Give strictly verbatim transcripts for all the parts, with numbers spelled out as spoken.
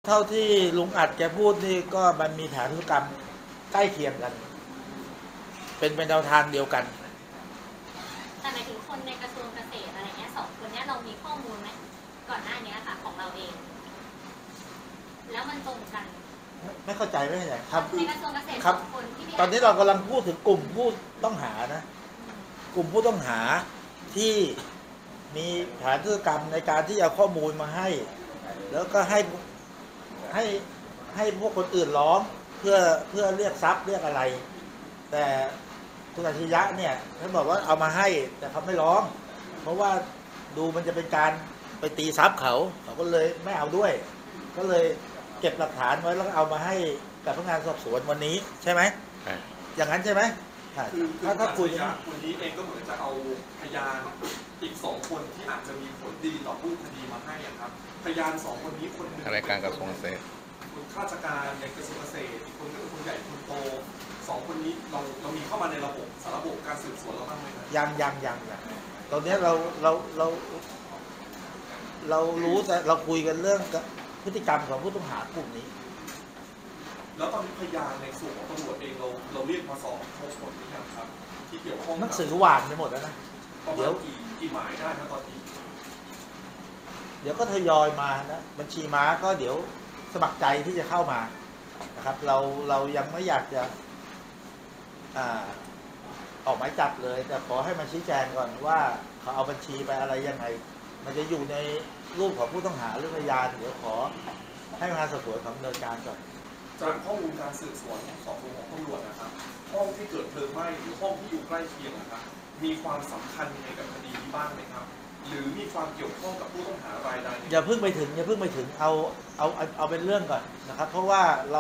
เท่าที่ลุงอัดแกพูดนี่ก็มันมีฐานธุรกรรมใกล้เคียงกันเป็นเป็นแนวทางเดียวกันแต่หมายถึงคนในกระทรวงเกษตรอะไรเงี้ยสองคนนี้เรามีข้อมูลไหมก่อนหน้านี้ค่ะของเราเองแล้วมันตรงกันไม่เข้าใจไม่เข้าใจครับในกระทรวงเกษตรสองคนที่ตอนนี้เรากำลังพูดถึงกลุ่มผู้ต้องหานะกลุ่มผู้ต้องหาที่มีฐานธุรกรรมในการที่เอาข้อมูลมาให้แล้วก็ให้ให้ให้พวกคนอื่นร้องเพื่อเพื่อเรียกทรัพย์เรียกอะไรแต่คุณอัจฉริยะเนี่ยท่านบอกว่าเอามาให้แต่เขาไม่ร้องเพราะว่าดูมันจะเป็นการไปตีทรัพย์เขาเขาก็เลยไม่เอาด้วยก็เลยเก็บหลักฐานไว้แล้วเอามาให้กับพนักงานสอบสวนวันนี้ใช่ไหมอย่างนั้นใช่ไหมคือถ้าถ้าคุยคนนี้เองก็เหมือนจะเอาพยานอีกสองคนที่อาจจะมีผลดีต่อผู้คดีมาให้ครับพยานสองคนนี้คนหนึ่งรายการกระทรวงเกษตรคนข้าราชการในกระทรวงเกษตรอีกคนก็คือคนใหญ่คนโตสองคนนี้เราเรามีเข้ามาในระบบสารระบบการสืบสวนเราบ้างไหมครับยังยังยังยังตอนนี้เราเราเราเรารู้แต่เราคุยกันเรื่องพฤติกรรมของผู้ต้องหากลุ่มนี้แล้วตอนนี้พยานในส่วนของตำรวจเองเราเราเรียกมาสอบครบหมดหรือยังครับที่เกี่ยวข้องหนังสือหวานไปหมดแล้วนะเดี๋ยวกี่กี่หมายได้นะตอนนี้เดี๋ยวก็ทยอยมานะบัญชีม้าก็เดี๋ยวสมัครใจที่จะเข้ามานะครับเราเรายังไม่อยากจะอ่าออกหมายจับเลยแต่ขอให้มาชี้แจงก่อนว่าเขาเอาบัญชีไปอะไรยังไงมันจะอยู่ในรูปของผู้ต้องหาหรือพยานเดี๋ยวขอให้พนักงานสอบสวนดำเนินการก่อนจากข้อมูลการสืบสวนสอบสวนของตำรวจนะครับห้องที่เกิดเพลิงไหม้หรือห้องที่อยู่ใกล้เคียงนะครับมีความสำคัญในกับคดีนี้บ้างไหมครับหรือมีความเกี่ยวข้องกับผู้ต้องหารายใดอย่าเพิ่งไปถึงอย่าเพิ่งไปถึงเอาเอาเอาเป็นเรื่องก่อนนะครับเพราะว่าเรา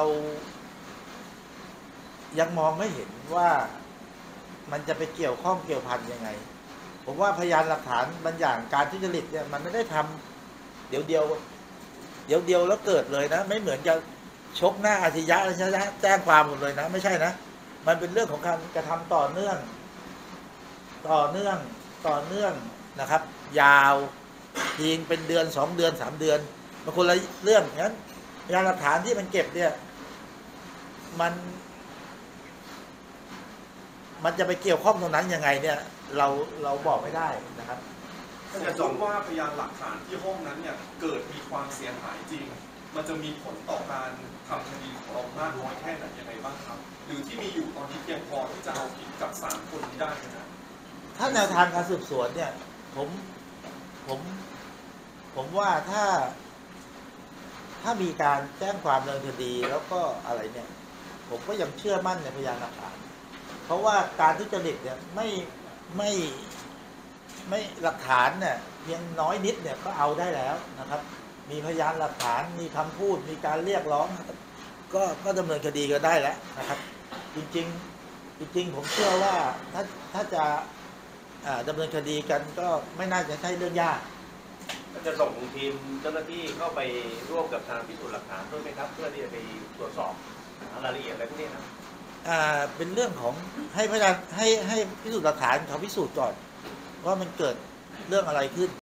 ยังมองไม่เห็นว่ามันจะไปเกี่ยวข้องเกี่ยวพันยังไงผมว่าพยานหลักฐานบางอย่างการทุจริตเนี่ยมันไม่ได้ทำเดี๋ยวเดียวเดี๋ยวเดียวแล้วเกิดเลยนะไม่เหมือนจะชกหน้าอาชญะแจ้งความหมดเลยนะไม่ใช่นะมันเป็นเรื่องของการกระทำต่อเนื่องต่อเนื่องต่อเนื่องนะครับยาวทิ้งเป็นเดือนสองเดือนสามเดือนบางคนละเรื่องงั้นพยานหลักฐานที่มันเก็บเนี่ยมันมันจะไปเกี่ยวข้องตรงนั้นยังไงเนี่ยเราเราบอกไม่ได้นะครับถ้าจะจงว่าพยานหลักฐานที่ห้องนั้นเนี่ยเกิดมีความเสียหายจริงมันจะมีผลต่อการทำคดีของเรามากน้อยแค่ไหนยังไงบ้างครับหรือที่มีอยู่ตอนนี้เพียงพอที่จะเอาผิดกับสามคนนี้ได้ไหมครับถ้าแนวทางการสืบสวนเนี่ยผมผมผมว่าถ้าถ้ามีการแจ้งความดำเนินคดีแล้วก็อะไรเนี่ยผมก็ยังเชื่อมั่นในพยานหลักฐานเพราะว่าการทุจริตเนี่ยไม่ไม่ไม่หลักฐานเนี่ยเพียงน้อยนิดเนี่ยก็เอาได้แล้วนะครับมีพยานหลักฐานมีคำพูดมีการเรียกร้องก็ก็ดำเนินคดีก็ได้แล้วนะครับจริงๆจริงๆผมเชื่อว่าถ้าถ้าจะดำเนินคดีกันก็ไม่น่าจะใช่เรื่องยากจะส่งทีมเจ้าหน้าที่เข้าไปร่วมกับทางพิสูจน์หลักฐานด้วยไหมครับเพื่อที่จะไปตรวจสอบรายละเอียดอะไรพวกนี้ครับอ่าเป็นเรื่องของให้พยานให้ให้พิสูจน์หลักฐานเขาพิสูจน์ก่อนว่ามันเกิดเรื่องอะไรขึ้น